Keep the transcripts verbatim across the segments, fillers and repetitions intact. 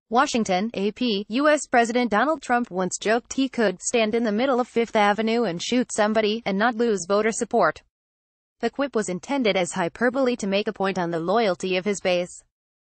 Washington, A P. U S President Donald Trump once joked he could stand in the middle of Fifth Avenue and shoot somebody, and not lose voter support. The quip was intended as hyperbole to make a point on the loyalty of his base.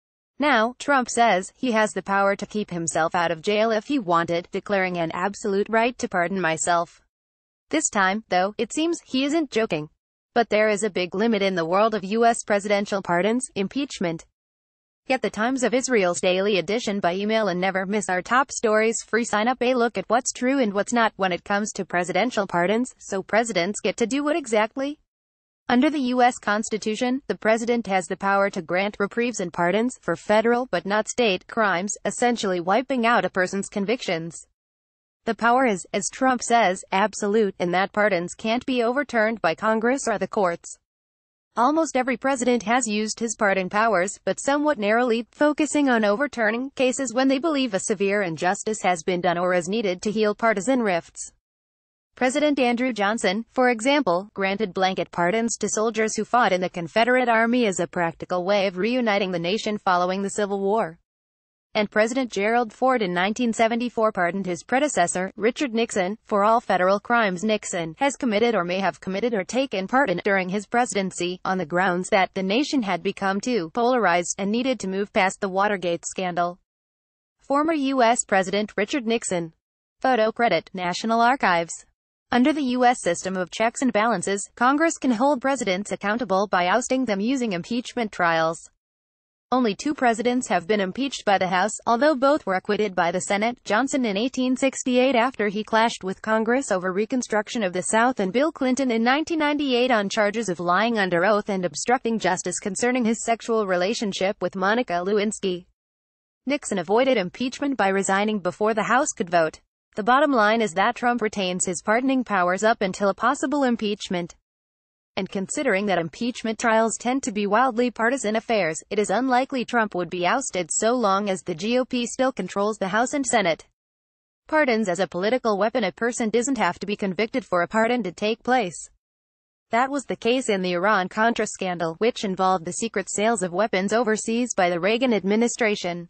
Now, Trump says he has the power to keep himself out of jail if he wanted, declaring an absolute right to pardon myself. This time, though, it seems he isn't joking. But there is a big limit in the world of U S presidential pardons: impeachment. Get the Times of Israel's daily edition by email and never miss our top stories. Free sign up. A look at what's true and what's not when it comes to presidential pardons. So presidents get to do what exactly? Under the U S Constitution, the president has the power to grant reprieves and pardons for federal but not state crimes, essentially wiping out a person's convictions. The power is, as Trump says, absolute, and that pardons can't be overturned by Congress or the courts. Almost every president has used his pardon powers, but somewhat narrowly, focusing on overturning cases when they believe a severe injustice has been done or is needed to heal partisan rifts. President Andrew Johnson, for example, granted blanket pardons to soldiers who fought in the Confederate Army as a practical way of reuniting the nation following the Civil War. And President Gerald Ford in nineteen seventy-four pardoned his predecessor, Richard Nixon, for all federal crimes Nixon has committed or may have committed or taken part in during his presidency, on the grounds that the nation had become too polarized and needed to move past the Watergate scandal. Former U S President Richard Nixon. Photo credit, National Archives. Under the U S system of checks and balances, Congress can hold presidents accountable by ousting them using impeachment trials. Only two presidents have been impeached by the House, although both were acquitted by the Senate: Johnson in eighteen sixty-eight after he clashed with Congress over Reconstruction of the South, and Bill Clinton in nineteen ninety-eight on charges of lying under oath and obstructing justice concerning his sexual relationship with Monica Lewinsky. Nixon avoided impeachment by resigning before the House could vote. The bottom line is that Trump retains his pardoning powers up until a possible impeachment. And considering that impeachment trials tend to be wildly partisan affairs, it is unlikely Trump would be ousted so long as the G O P still controls the House and Senate. Pardons as a political weapon. A person doesn't have to be convicted for a pardon to take place. That was the case in the Iran-Contra scandal, which involved the secret sales of weapons overseas by the Reagan administration.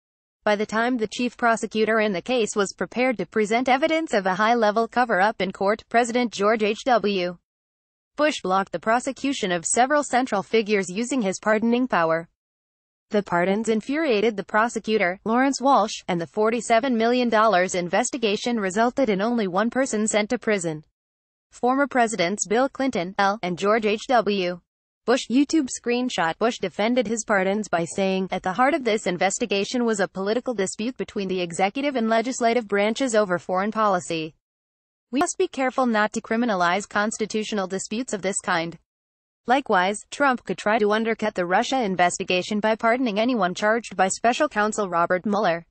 By the time the chief prosecutor in the case was prepared to present evidence of a high-level cover-up in court, President George H W Bush blocked the prosecution of several central figures using his pardoning power. The pardons infuriated the prosecutor, Lawrence Walsh, and the forty-seven million dollar investigation resulted in only one person sent to prison. Former presidents Bill Clinton, L., and George H W Bush. YouTube screenshot. Bush defended his pardons by saying, "At the heart of this investigation was a political dispute between the executive and legislative branches over foreign policy. We must be careful not to criminalize constitutional disputes of this kind." Likewise, Trump could try to undercut the Russia investigation by pardoning anyone charged by special counsel Robert Mueller.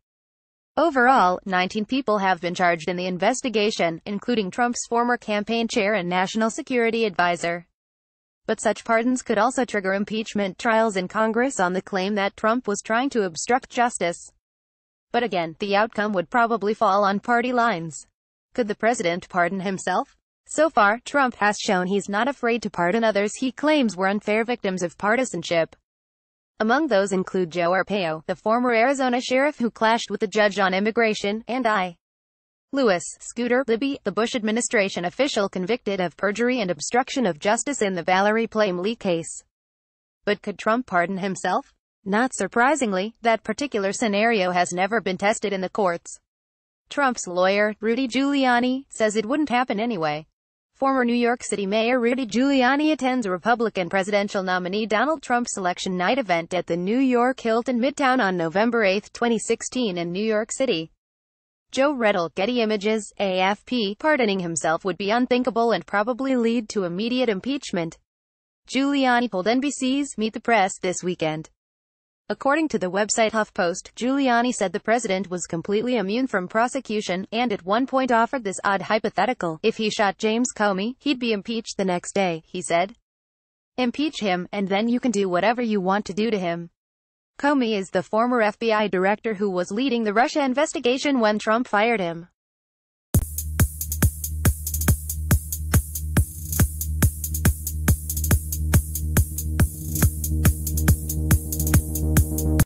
Overall, nineteen people have been charged in the investigation, including Trump's former campaign chair and national security advisor. But such pardons could also trigger impeachment trials in Congress on the claim that Trump was trying to obstruct justice. But again, the outcome would probably fall on party lines. Could the president pardon himself? So far, Trump has shown he's not afraid to pardon others he claims were unfair victims of partisanship. Among those include Joe Arpaio, the former Arizona sheriff who clashed with the judge on immigration, and I. Lewis, Scooter Libby, the Bush administration official convicted of perjury and obstruction of justice in the Valerie Plame Lee case. But could Trump pardon himself? Not surprisingly, that particular scenario has never been tested in the courts. Trump's lawyer, Rudy Giuliani, says it wouldn't happen anyway. Former New York City Mayor Rudy Giuliani attends Republican presidential nominee Donald Trump's election night event at the New York Hilton Midtown on November eighth, twenty sixteen in New York City. Joe Redl, Getty Images, A F P. Pardoning himself would be unthinkable and probably lead to immediate impeachment. Giuliani told N B C's Meet the Press this weekend. According to the website HuffPost, Giuliani said the president was completely immune from prosecution, and at one point offered this odd hypothetical: if he shot James Comey, he'd be impeached the next day, he said. Impeach him, and then you can do whatever you want to do to him. Comey is the former F B I director who was leading the Russia investigation when Trump fired him.